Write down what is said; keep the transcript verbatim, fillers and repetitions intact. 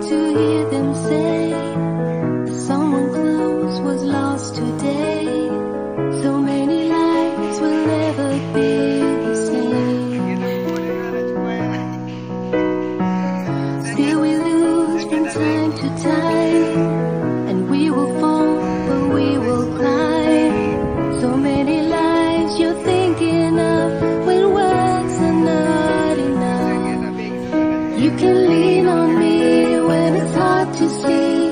to hear them say that someone close was lost today. So many lives will never be the same. Still we lose from time to time, and we will fall, but we will climb. So many lives you're thinking of when words are not enough. You can lean on me when it's hard to see.